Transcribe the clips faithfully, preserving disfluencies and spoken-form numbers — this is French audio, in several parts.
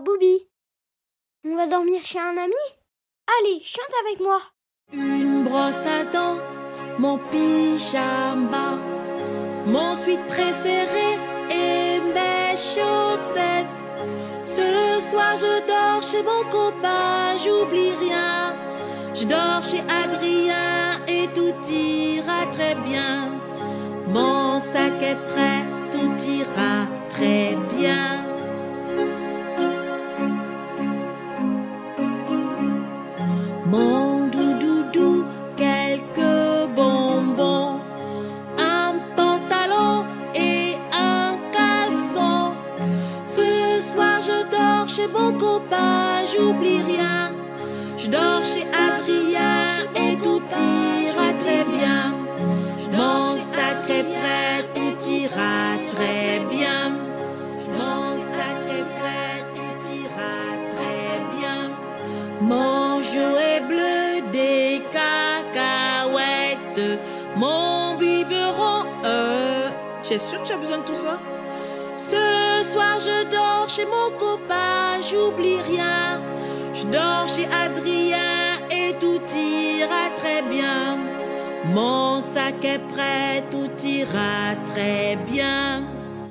Booby. On va dormir chez un ami? Allez, chante avec moi. Une brosse à dents, mon pyjama, mon sweat préféré et mes chaussettes. Ce soir je dors chez mon copain, j'oublie rien. Je dors chez Adrien et tout ira très bien. Mon sac est prêt, tout ira très bien. Mon doudoudou, quelques bonbons, un pantalon et un caleçon. Ce soir je dors chez mon copain, j'oublie rien. Je dors chez Adrien et tout ira très bien. Mon sac est prêt, tout ira très bien. Mon sac est prêt, tout ira très bien. Mon jouet bleu, des cacahuètes, mon biberon. Euh, tu es sûr que tu as besoin de tout ça? Ce soir je dors chez mon copain, j'oublie rien. Je dors chez Adrien et tout ira très bien. Mon sac est prêt, tout ira très bien.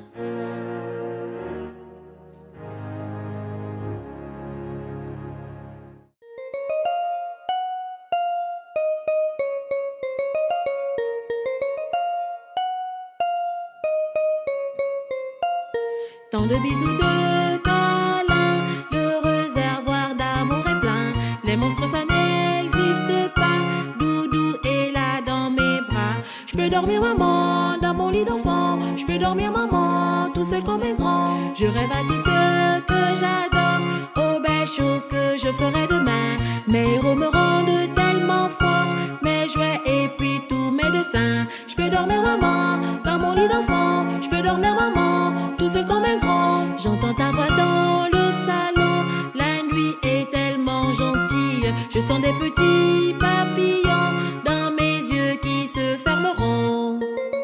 Tant de bisous, de câlins, le réservoir d'amour est plein. Les monstres, ça n'existe pas. Doudou est là dans mes bras. Je peux dormir maman dans mon lit d'enfant. Je peux dormir maman tout seul comme un grand. Je rêve à tout ce que j'adore, aux belles choses que je ferai demain. Mes héros me rendent tellement fort, mes jouets et puis tous mes dessins. Je peux dormir maman dans mon lit d'enfant. Je peux dormir maman tout seul comme un grand. J'entends ta voix dans le salon, la nuit est tellement gentille. Je sens des petits papillons dans mes yeux qui se fermeront.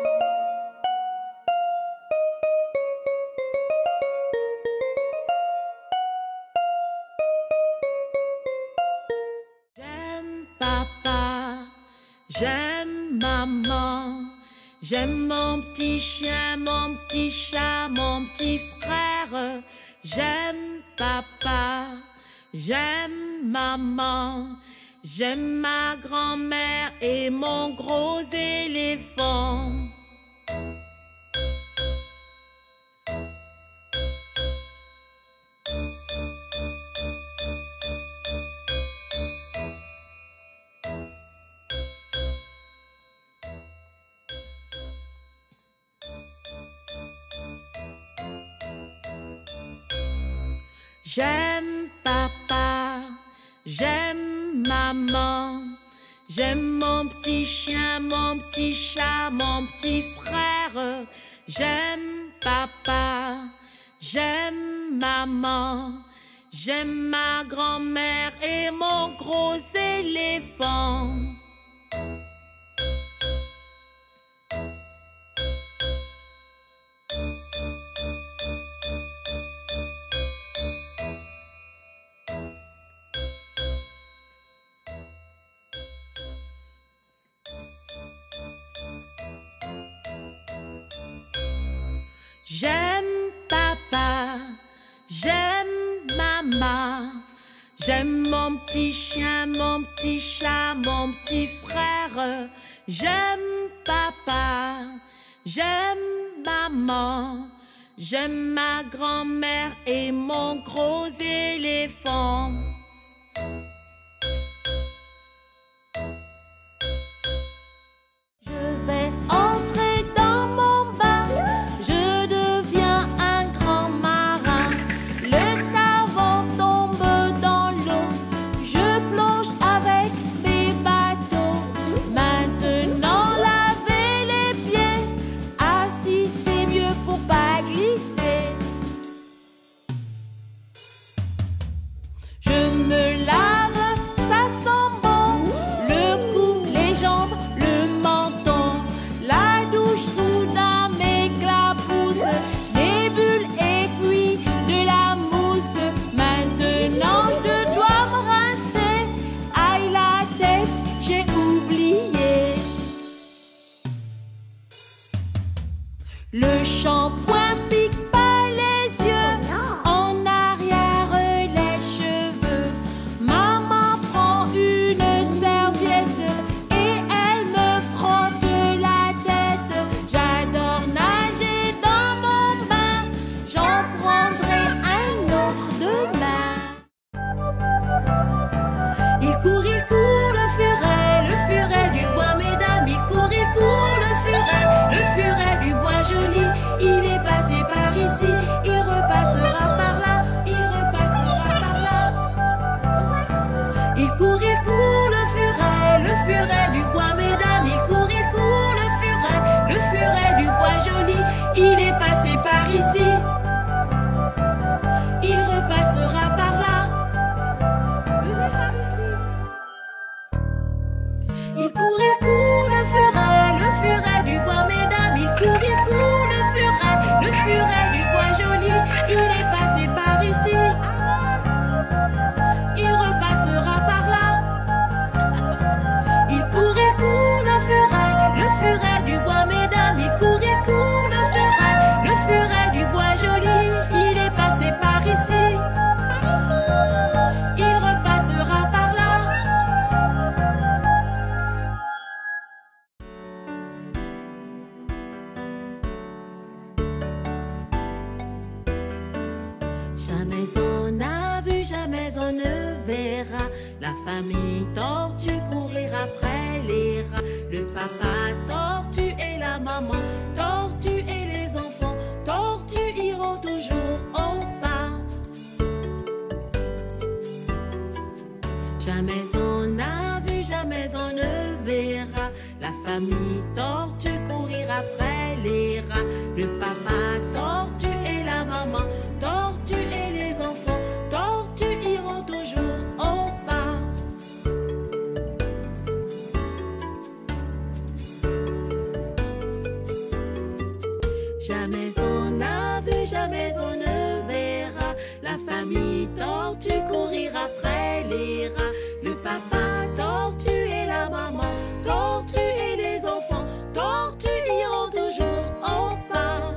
J'aime papa, j'aime maman, j'aime mon petit chien, mon petit chat, mon petit frère. J'aime papa, j'aime maman, j'aime ma grand-mère et mon gros éléphant. J'aime papa, j'aime maman, j'aime mon petit chien, mon petit chat, mon petit frère. J'aime papa, j'aime maman, j'aime ma grand-mère et mon gros éléphant. J'aime papa, j'aime maman, j'aime mon petit chien, mon petit chat, mon petit frère. J'aime papa, j'aime maman, j'aime ma grand-mère et mon gros éléphant. Je vais entrer dans mon bain, je deviens un grand marin. Le savon tombe dans l'eau, je plonge avec mes bateaux. Maintenant laver les pieds, assis c'est mieux pour pas glisser. Je Le shampoing pique pas les yeux, en arrière les cheveux. Maman prend une serviette et elle me frotte la tête. J'adore nager dans mon bain, j'en prendrai un autre demain. Il court, il court le furet, le furet du bois, mesdames. Il court, il court le furet, le furet du bois joli. Il est passé par ici, il repassera par là, il repassera par là. Il court, il court le furet, le furet du bois, mesdames. Il court, il court le furet, le furet du bois joli. Il est passé par ici, il repassera par là. Venez par ici. Il court, il court le furet, le furet du bois, mesdames. Il court, il court le furet, le furet du bois joli. Il est passé par ici, il repassera par là. Il court, il court le furet, le furet du bois, mesdames. Il court, il court le furet, le furet du bois joli. Il est passé par ici, il repassera par là. Jamais on n'a vu, jamais on ne verra la famille tortue courir après les rats. Le papa tortue et la maman tortue et les enfants tortues iront toujours au pas. Jamais on n'a vu, jamais on ne verra la famille tortue courir après les rats. Le papa tortue et la maman tortue et les enfants tortues iront toujours au pas. Jamais on n'a vu, jamais on ne verra la famille tortue courir après les rats. Le papa tortue et la maman tortue et les enfants tortues iront toujours au pas.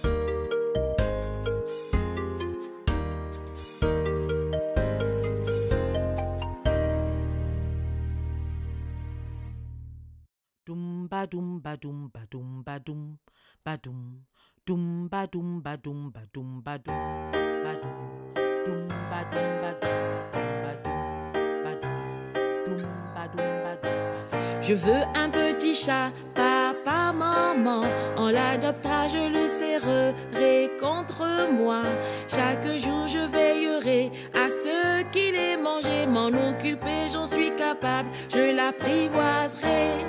Dum ba dum ba dum ba dum ba dum ba dum dum ba dum ba dum ba dum ba dum ba dum dum ba dum ba dum ba dum ba dum dum ba dum ba dum. Je veux un petit chat, papa, maman. On l'adoptera, je le serrerai contre moi. Chaque jour je veillerai à ce qu'il ait mangé. M'en occuper, j'en suis capable, je l'apprivoiserai.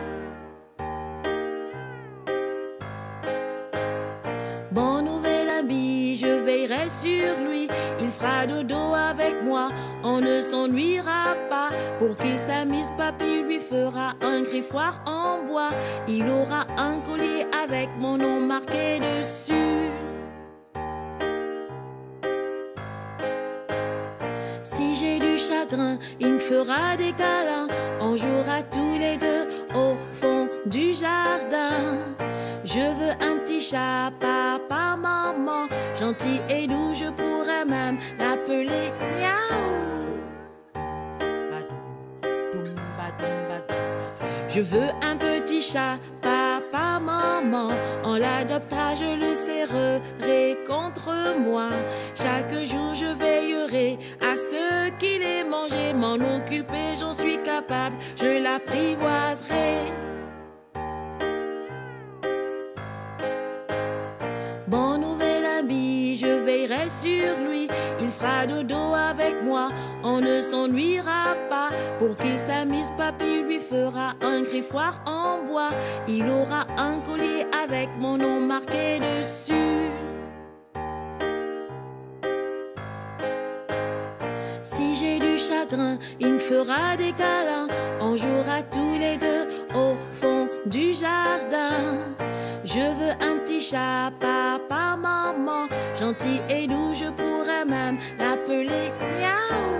Mon nouvel ami, je veillerai sur lui. Il fera dodo avec moi, on ne s'ennuiera pas. Pour qu'il s'amuse, papy lui fera un griffoir en bois. Il aura un collier avec mon nom marqué dessus. Si j'ai du chagrin, il me fera des câlins. On jouera tous les deux au fond du jardin. Je veux un petit chat, papa, maman, gentil et doux, je pourrais même l'appeler miaou. Je veux un petit chat, papa, maman, on l'adoptera, je le serrerai contre moi. Chaque jour je veillerai à ce qu'il ait mangé, m'en occuper, j'en suis capable, je l'apprivoiserai. Mon nouvel ami, je veillerai sur lui. Il fera dodo avec moi, on ne s'ennuiera pas. Pour qu'il s'amuse, papy lui fera un griffoir en bois. Il aura un collier avec mon nom marqué dessus. Si j'ai du chagrin, il me fera des câlins. On jouera tous les deux au fond du jardin. Je veux un petit chat, papa, maman, gentil et doux, je pourrais même l'appeler miaou.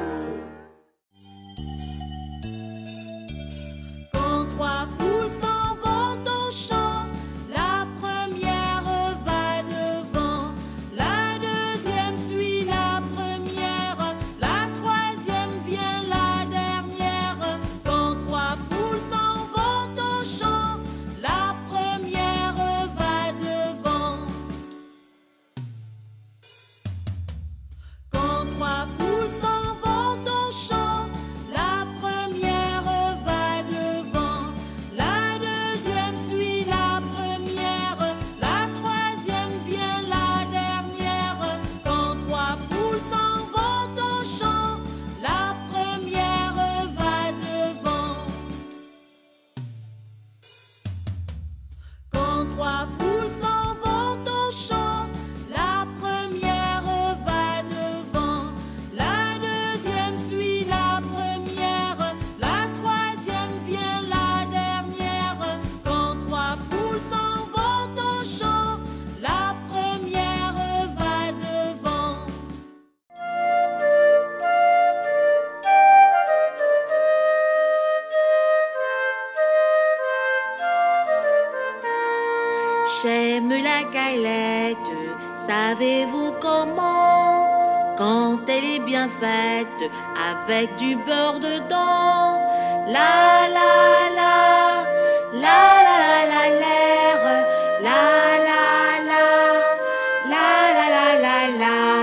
Quand trois poules s'en vont au champ, la première va trois poules s'en vont au champ, la première va devant, la deuxième suit la première, la troisième vient la dernière. Quand trois poules s'en vont au champ, la première va devant. J'aime la galette, savez-vous comment? Quand elle est bien faite, avec du beurre dedans. La la la, la la la la l'air, la la la, la la la la la.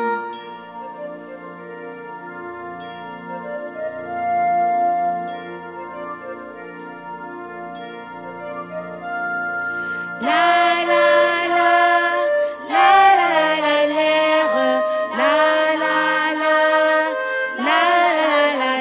La la la, la la la la l'air, la la la, la la la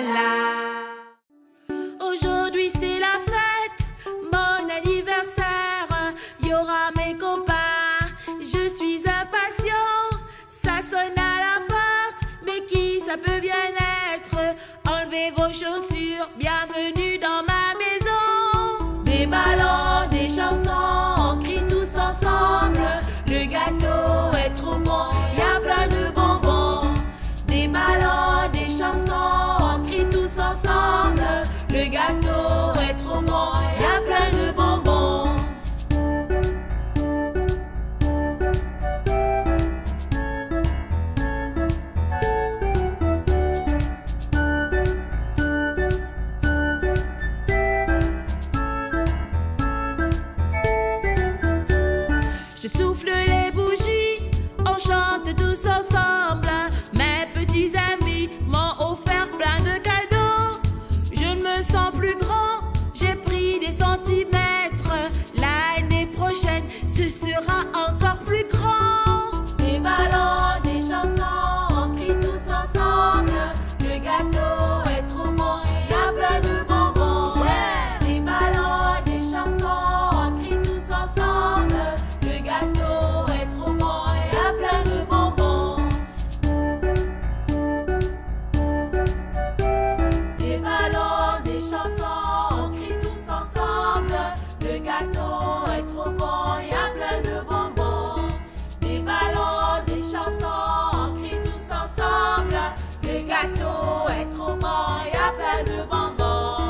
la. Aujourd'hui c'est la fête, mon anniversaire, y aura mes copains, je suis impatient, ça sonne à la porte, mais qui ça peut bien être? Enlevez vos chaussures, bienvenue dans ma maison. Des ballons, des chansons, on crie tous ensemble. Le gâteau est trop bon, il y a plein de bonbons. Des ballons, des chansons, on crie tous ensemble. Le gâteau est trop bon, il y a plein de bonbons. Je souffle les bougies, on chante tous ensemble. Mes petits amis m'ont offert plein de cadeaux. Je ne me sens plus grand, j'ai pris des centimètres. L'année prochaine, ce sera encore plus grand. Des ballons, des chansons, on crie tous ensemble. Le gâteau est trop bon, il y a plein de bonbons. Ouais. Des ballons, des chansons, on crie tous ensemble. Le gâteau est trop bon, il y a plein de bonbons. Des ballons, des chansons, on crie tous ensemble. Le gâteau est trop bon, il y a plein de bonbons. Des ballons, des chansons, on crie tous ensemble. Le gâteau est trop bon, il y a plein de bonbons.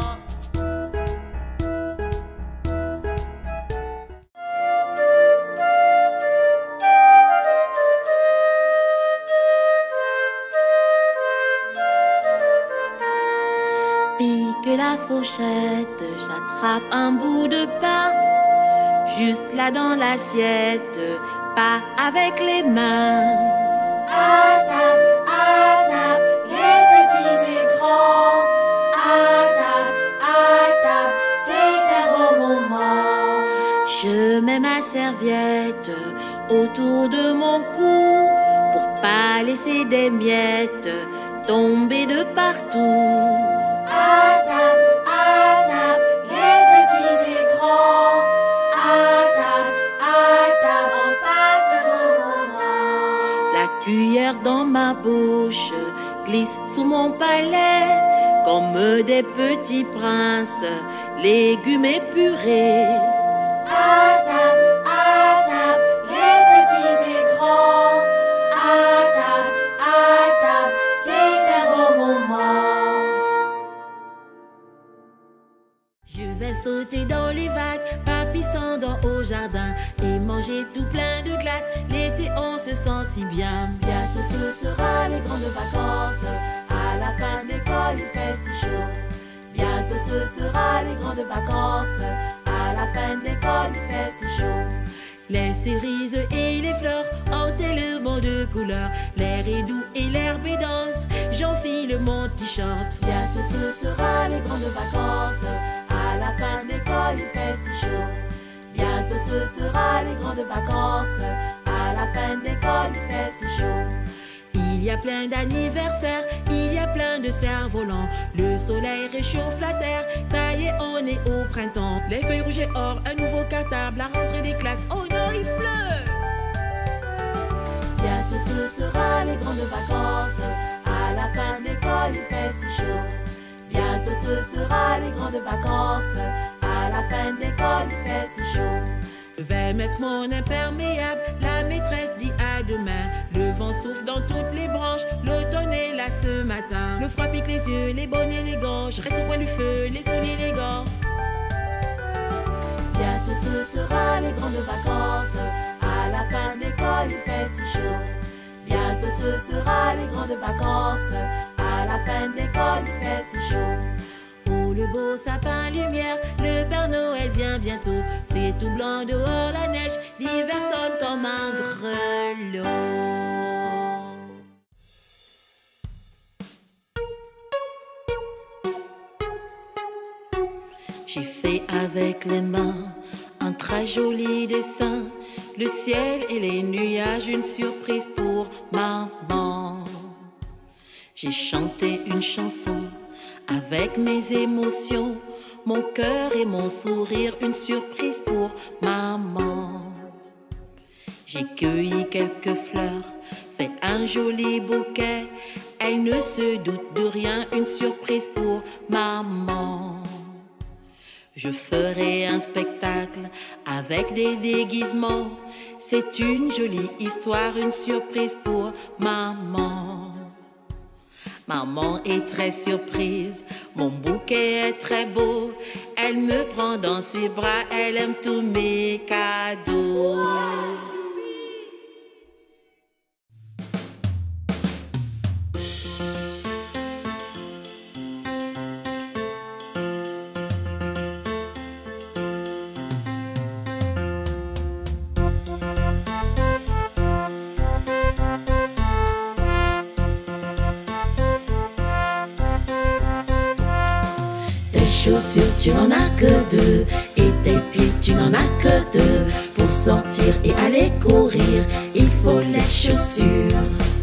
Pique la fourchette, j'attrape un bout de pain, juste là dans l'assiette, pas avec les mains. À table, à table, les petits et grands. À table, à table, c'est un bon moment. Je mets ma serviette autour de mon cou pour pas laisser des miettes tomber de partout. À table, à table, les petits et grands. À table, à table, on passe un bon moment. La cuillère dans ma bouche glisse sous mon palais comme des petits princes, légumes épurés. À table, à table, les petits et grands. À table, à table, c'est un bon moment. Je vais sauter dans les vagues, papissandant au jardin et manger tout plein de glace. L'été on se sent si bien. Bientôt ce sera les grandes vacances. À la fin de l'école il fait si chaud. Bientôt ce sera les grandes vacances. À la fin de l'école il fait si chaud. Les cerises et les fleurs ont tellement de couleurs. L'air est doux et l'herbe est dense. J'enfile mon t-shirt. Bientôt ce sera les grandes vacances. À la fin de l'école il fait si chaud. Bientôt ce sera les grandes vacances. À la fin de l'école il fait si chaud. Il y a plein d'anniversaires, il y a plein de cerfs-volants. Le soleil réchauffe la terre, ça y est, on est au printemps. Les feuilles rouges et or, un nouveau cartable, la rentrée des classes. Oh non, il pleut! Bientôt ce sera les grandes vacances. À la fin de l'école, il fait si chaud. Bientôt ce sera les grandes vacances. À la fin de l'école, il fait si chaud. Je vais mettre mon imperméable, la maîtresse dit à demain. Le vent souffle dans toutes les branches, l'automne est là ce matin. Le froid pique les yeux, les bonnets, les gants. Je reste au coin du feu, les souliers, les gants. Bientôt ce sera les grandes vacances. À la fin de l'école, il fait si chaud. Bientôt ce sera les grandes vacances. À la fin de l'école, il fait si chaud. Oh, le beau sapin lumière, le Père Noël vient bientôt. C'est tout blanc dehors la neige, l'hiver sonne comme un grelot. J'ai fait avec les mains un très joli dessin. Le ciel et les nuages, une surprise pour maman. J'ai chanté une chanson avec mes émotions, mon cœur et mon sourire, une surprise pour maman. J'ai cueilli quelques fleurs, fait un joli bouquet. Elle ne se doute de rien, une surprise pour maman. Je ferai un spectacle avec des déguisements. C'est une jolie histoire, une surprise pour maman. Maman est très surprise, mon bouquet est très beau. Elle me prend dans ses bras, elle aime tous mes cadeaux. Tes chaussures, tu n'en as que deux, et tes pieds, tu n'en as que deux. Pour sortir et aller courir, il faut les chaussures.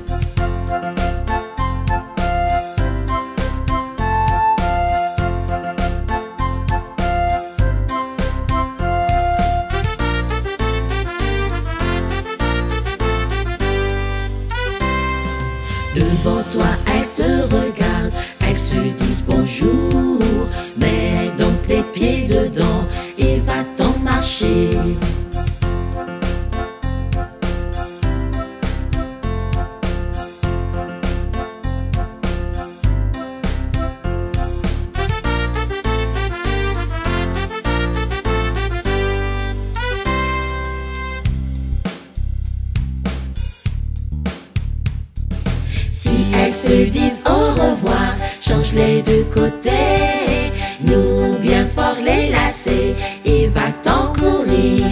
Devant toi, elles se regardent, elles se disent bonjour. Mets donc les pieds dedans et va-t'en marcher. Si elles se disent au revoir, change-les de côté. Noue bien fort les lacets et va-t'en courir.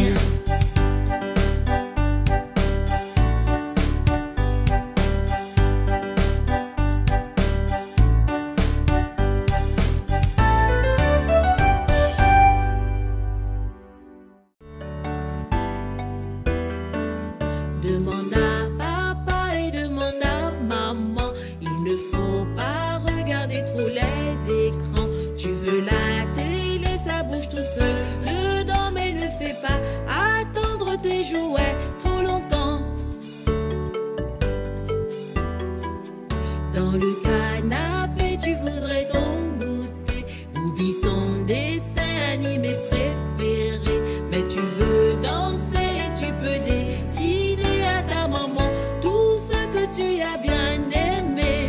Demande à papa et demande à maman. Il ne faut pas regarder trop les écrans. Tu veux la télé, ça bouge tout seul dedans, mais ne fais pas attendre tes jouets trop longtemps. Dans le canapé, tu voudrais ton goûter. Oublie ton dessin animé préféré, mais tu veux danser et tu peux dessiner à ta maman tout ce que tu as bien aimé.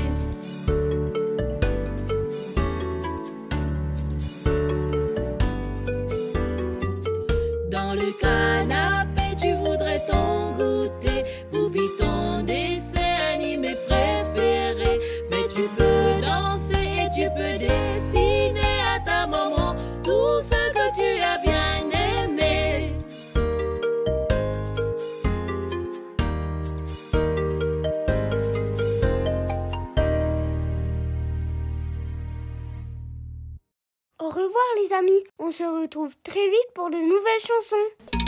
Dans le canapé, tu voudrais ton goûter. Oublie ton dessin animé préféré, mais tu peux danser et tu peux dessiner à ta maman tout ce que tu as bien aimé. Au revoir les amis, on se retrouve très vite pour de nouvelles chansons.